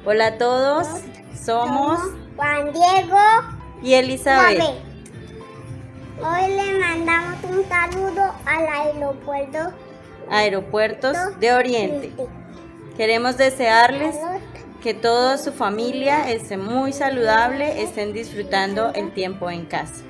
Hola a todos, somos Juan Diego y Elizabeth. David. Hoy le mandamos un saludo al Aeropuertos de Oriente. Queremos desearles que toda su familia esté muy saludable, estén disfrutando el tiempo en casa.